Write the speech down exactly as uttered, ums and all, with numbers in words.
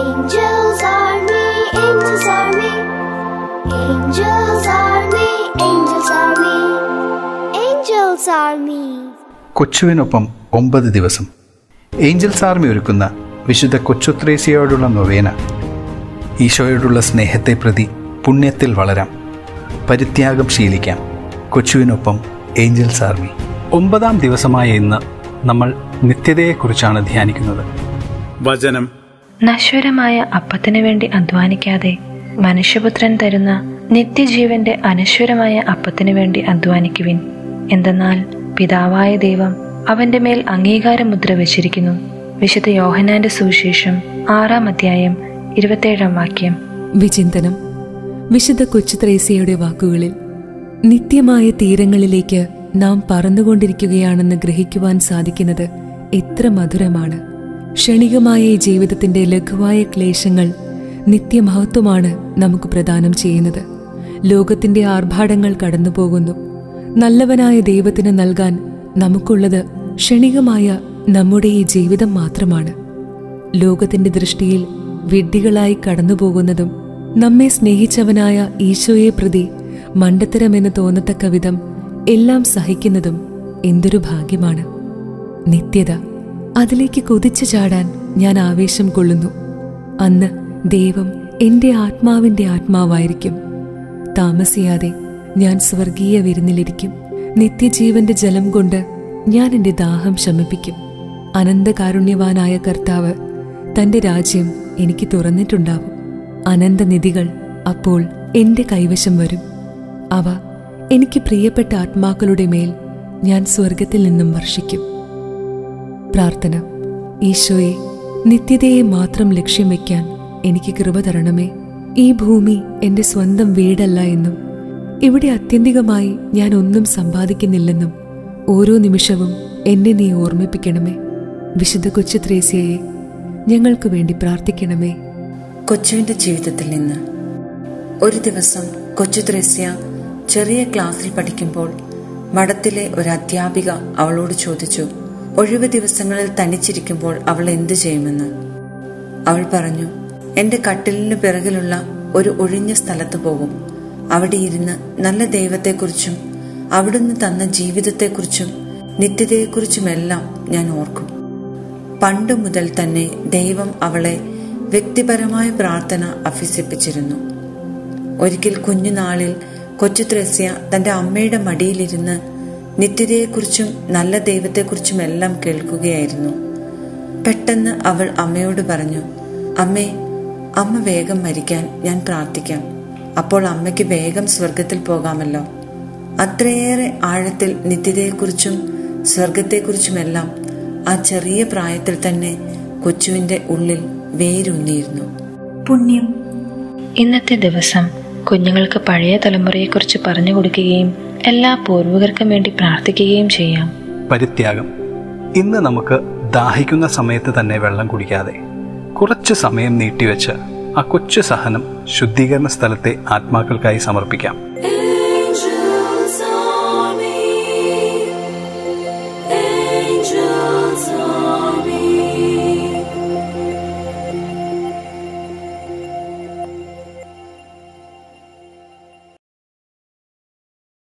Angels army, angels army, angels army, angels army, angels army. കൊച്ചുവിനൊപ്പം ഒമ്പത് ദിവസം. Angeles army ഒരുക്കുന്ന വിശുദ്ധ കൊച്ചുത്രേസ്യയോടുള്ള നൊവേന. ഈശോയോടുള്ള സ്നേഹത്തെ പ്രതി പുണ്യത്തിൽ വളരാം, പരിത്യാഗം ശീലിക്കാം. കൊച്ചുവിനൊപ്പം ഏഞ്ചൽസ് ആർമി. ഒമ്പതാം ദിവസമായ ഇന്ന് നമ്മൾ നിത്യതയെക്കുറിച്ചാണ് ധ്യാനിക്കുന്നത്. വചനം: നശ്വരമായ അപ്പത്തിനു വേണ്ടി അധ്വാനിക്കാതെ മനുഷ്യപുത്രൻ തരുന്ന നിത്യജീവന്റെ അനശ്വരമായ അപ്പത്തിനു വേണ്ടി അധ്വാനിക്കുവിൻ. എന്തെന്നാൽ പിതാവായ ദൈവം അവന്റെ മേൽ അംഗീകാരമുദ്ര വച്ചിരിക്കുന്നു. വിശുദ്ധ യോഹന്നാന്റെ സുവിശേഷം ആറാം അധ്യായം ഇരുപത്തേഴാം വാക്യം. വിചിന്തനം: വിശുദ്ധ കൊച്ചുത്രേസ്യയുടെ വാക്കുകളിൽ നിത്യമായ തീരങ്ങളിലേക്ക് നാം പറന്നുകൊണ്ടിരിക്കുകയാണെന്ന് ഗ്രഹിക്കുവാൻ സാധിക്കുന്നത് എത്ര മധുരമാണ്. ക്ഷണികമായ ഈ ജീവിതത്തിന്റെ ലഘുവായ ക്ലേശങ്ങൾ നിത്യമഹത്വമാണ് നമുക്ക് പ്രദാനം ചെയ്യുന്നത്. ലോകത്തിന്റെ ആർഭാടങ്ങൾ കടന്നുപോകുന്നു. നല്ലവനായ ദൈവത്തിന് നൽകാൻ നമുക്കുള്ളത് ക്ഷണികമായ നമ്മുടെ ഈ ജീവിതം മാത്രമാണ്. ലോകത്തിന്റെ ദൃഷ്ടിയിൽ വിഡ്ഢികളായി കടന്നുപോകുന്നതും നമ്മെ സ്നേഹിച്ചവനായ ഈശോയെ പ്രതി മണ്ടത്തരമെന്ന് തോന്നത്തക്ക വിധം എല്ലാം സഹിക്കുന്നതും എന്തൊരു ഭാഗ്യമാണ്. നിത്യത, അതിലേക്ക് കുതിച്ചു ചാടാൻ ഞാൻ ആവേശം കൊള്ളുന്നു. അന്ന് ദൈവം എൻ്റെ ആത്മാവിൻ്റെ ആത്മാവായിരിക്കും. താമസിയാതെ ഞാൻ സ്വർഗീയ വിരുന്നിലിരിക്കും. നിത്യജീവന്റെ ജലം കൊണ്ട് ഞാൻ എൻ്റെ ദാഹം ശമിപ്പിക്കും. അനന്തകാരുണ്യവാനായ കർത്താവ് തൻ്റെ രാജ്യം എനിക്ക് തുറന്നിട്ടുണ്ടാവും. അനന്തനിധികൾ അപ്പോൾ എൻ്റെ കൈവശം വരും. അവ എനിക്ക് പ്രിയപ്പെട്ട ആത്മാക്കളുടെ മേൽ ഞാൻ സ്വർഗത്തിൽ നിന്നും വർഷിക്കും. പ്രാർത്ഥന: ഈശോയെ, നിത്യതയെ മാത്രം ലക്ഷ്യം വയ്ക്കാൻ എനിക്ക് കൃപ തരണമേ. ഈ ഭൂമി എൻ്റെ സ്വന്തം വീടല്ല എന്നും ഇവിടെ ആത്യന്തികമായി ഞാൻ ഒന്നും സമ്പാദിക്കുന്നില്ലെന്നും ഓരോ നിമിഷവും എന്നെ നീ ഓർമ്മിപ്പിക്കണമേ. വിശുദ്ധ കൊച്ചുത്രേസ്യയെ ഞങ്ങൾക്ക് വേണ്ടി പ്രാർത്ഥിക്കണമേ. കൊച്ചുവിന്റെ ജീവിതത്തിൽ നിന്ന് ഒരു ദിവസം കൊച്ചുത്രേസ്യ ചെറിയ ക്ലാസ്സിൽ പഠിക്കുമ്പോൾ മഠത്തിലെ ഒരു അധ്യാപിക അവളോട് ചോദിച്ചു, ഒഴിവ് ദിവസങ്ങളിൽ തനിച്ചിരിക്കുമ്പോൾ അവൾ എന്തു ചെയ്യുമെന്ന്. അവൾ പറഞ്ഞു, എന്റെ കട്ടിലിന് പിറകിലുള്ള ഒരു ഒഴിഞ്ഞ സ്ഥലത്ത് പോകും. അവിടെ ഇരുന്ന് നല്ല ദൈവത്തെക്കുറിച്ചും അവിടുന്ന് തന്ന ജീവിതത്തെക്കുറിച്ചും നിത്യതയെക്കുറിച്ചുമെല്ലാം ഞാൻ ഓർക്കും. പണ്ടു മുതൽ തന്നെ ദൈവം അവളെ വ്യക്തിപരമായ പ്രാർത്ഥന അഭ്യസിപ്പിച്ചിരുന്നു. ഒരിക്കൽ കുഞ്ഞുനാളിൽ കൊച്ചുത്രേസ്യ തന്റെ അമ്മയുടെ മടിയിലിരുന്ന് നിത്യതയെക്കുറിച്ചും നല്ല ദൈവത്തെക്കുറിച്ചും എല്ലാം കേൾക്കുകയായിരുന്നു. പെട്ടെന്ന് അവൾ അമ്മയോട് പറഞ്ഞു, അമ്മേ, അമ്മ വേഗം മരിക്കാൻ ഞാൻ പ്രാർത്ഥിക്കാം. അപ്പോൾ അമ്മയ്ക്ക് വേഗം സ്വർഗത്തിൽ പോകാമല്ലോ. അത്രയേറെ ആഴത്തിൽ നിത്യതയെക്കുറിച്ചും സ്വർഗത്തെക്കുറിച്ചുമെല്ലാം ആ ചെറിയ പ്രായത്തിൽ തന്നെ കൊച്ചുവിന്റെ ഉള്ളിൽ വേരൂന്നിയിരുന്നു. പുണ്യം. ഇന്നത്തെ ദിവസം കുഞ്ഞുങ്ങൾക്ക് പഴയ തലമുറയെക്കുറിച്ച് പറഞ്ഞു കൊടുക്കുകയും എല്ലാ പൂർവികർക്കും വേണ്ടി പ്രാർത്ഥിക്കുകയും ചെയ്യാം. പരിത്യാഗം. ഇന്ന് നമുക്ക് ദാഹിക്കുന്ന സമയത്ത് തന്നെ വെള്ളം കുടിക്കാതെ കുറച്ചു സമയം നീട്ടിവെച്ച് ആ കൊച്ചു സഹനം ശുദ്ധീകരണ സ്ഥലത്തെ ആത്മാക്കൾക്കായി സമർപ്പിക്കാം.